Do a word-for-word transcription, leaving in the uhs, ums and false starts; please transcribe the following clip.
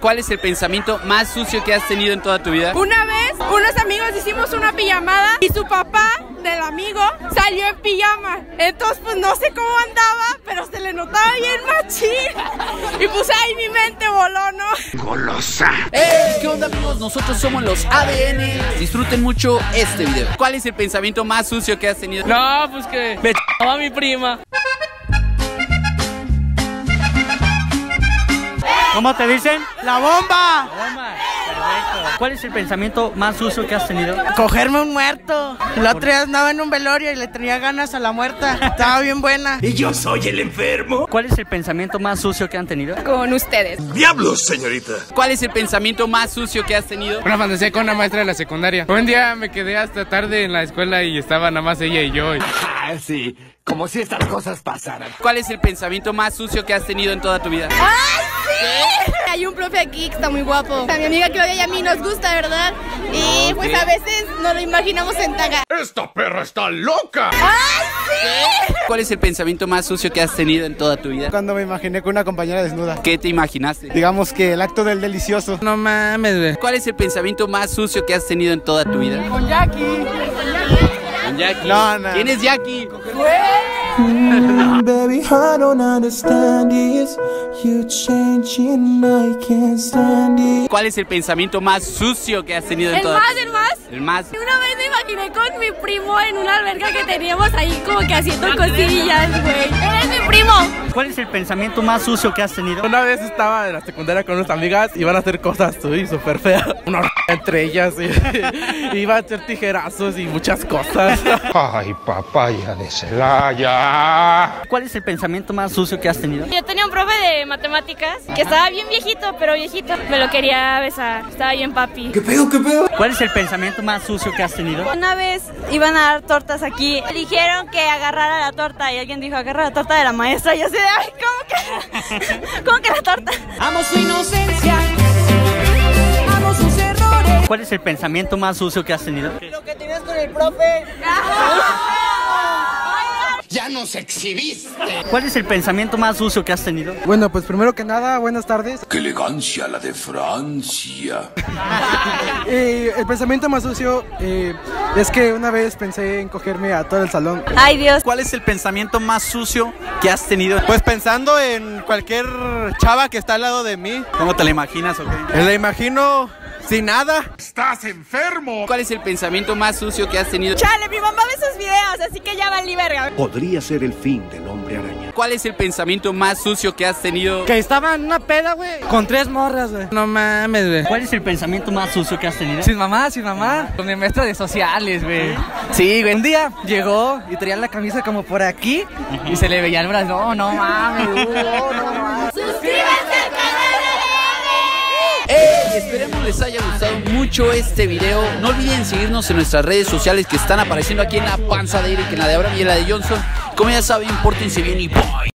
¿Cuál es el pensamiento más sucio que has tenido en toda tu vida? Una vez, unos amigos hicimos una pijamada y su papá del amigo salió en pijama. Entonces, pues no sé cómo andaba, pero se le notaba bien machín. Y pues ahí mi mente voló, ¿no? ¡Golosa! ¡Hey! ¿Qué onda, amigos? Nosotros somos los A D N. Disfruten mucho este video. ¿Cuál es el pensamiento más sucio que has tenido? No, pues que me ch***aba mi prima. ¿Cómo te dicen? ¡La bomba! Bomba. Perfecto. ¿Cuál es el pensamiento más sucio que has tenido? Cogerme un muerto. El otro día andaba en un velorio y le tenía ganas a la muerta. Estaba bien buena. ¿Y yo soy el enfermo? ¿Cuál es el pensamiento más sucio que han tenido? Con ustedes. ¡Diablos, señorita! ¿Cuál es el pensamiento más sucio que has tenido? Una fantasía con una maestra de la secundaria. Un día me quedé hasta tarde en la escuela y estaba nada más ella y yo. Ah, sí, como si estas cosas pasaran. ¿Cuál es el pensamiento más sucio que has tenido en toda tu vida? ¡Ay, sí! Hay un profe aquí que está muy guapo. A mi amiga Claudia y a mí nos gusta, ¿verdad? Y pues a veces nos lo imaginamos en taga. ¡Esta perra está loca! ¡Ay, sí! ¿Cuál es el pensamiento más sucio que has tenido en toda tu vida? Cuando me imaginé con una compañera desnuda. ¿Qué te imaginaste? Digamos que el acto del delicioso. No mames, güey. ¿Cuál es el pensamiento más sucio que has tenido en toda tu vida? Con Jackie. Con Jackie. No, no. ¿Quién es Jackie? Mm, baby, I don't understand this. You changing, I can't stand it. ¿Cuál es el pensamiento más sucio que has tenido en ¿El toda más, tu vida? el más? El más. Una vez me imaginé con mi primo en una alberca que teníamos ahí como que haciendo cosillas, güey. ¡Eres mi primo! ¿Cuál es el pensamiento más sucio que has tenido? Una vez estaba en la secundaria con unas amigas y iban a hacer cosas uy, súper feas. Una r entre ellas y iban a hacer tijerazos y muchas cosas. ¡Ay, papaya de Celaya! ¿Cuál es el pensamiento más sucio que has tenido? Yo tenía un profe de matemáticas que estaba bien viejito, pero viejito. Me lo quería besar, estaba bien papi. ¿Qué pedo, qué pedo? ¿Cuál es el pensamiento más sucio que has tenido? Una vez iban a dar tortas aquí. Dijeron que agarrara la torta y alguien dijo, agarra la torta de la maestra. Y yo así de, ay, ¿cómo que? ¿Cómo que la torta? Amo su inocencia. Amo sus errores. ¿Cuál es el pensamiento más sucio que has tenido? Lo que tenías con el profe. ¡Ya nos exhibiste! ¿Cuál es el pensamiento más sucio que has tenido? Bueno, pues primero que nada, buenas tardes. ¡Qué elegancia la de Francia! Eh, el pensamiento más sucio eh, es que una vez pensé en cogerme a todo el salón. Ay, Dios. ¿Cuál es el pensamiento más sucio que has tenido? Pues pensando en cualquier chava que está al lado de mí. ¿Cómo te la imaginas o qué? La imagino sin nada. ¡Estás enfermo! ¿Cuál es el pensamiento más sucio que has tenido? Chale, mi mamá ve sus videos, así que ya valí verga. Podría ser el fin del hombre araña. ¿Cuál es el pensamiento más sucio que has tenido? Que estaba en una peda, güey. Con tres morras, güey. No mames, güey. ¿Cuál es el pensamiento más sucio que has tenido? Sin mamá, sin mamá. Con mi maestra de sociales, güey. Sí, güey. Un día llegó y traía la camisa como por aquí y se le veía el brazo. No, no mames. No, no mames. ¡Suscríbanse al canal de ¡Hey! Esperemos les haya gustado mucho este video. No olviden seguirnos en nuestras redes sociales que están apareciendo aquí en la panza de Eric, en la de Abraham y en la de Johnson. Como ya saben, pórtense bien y bye.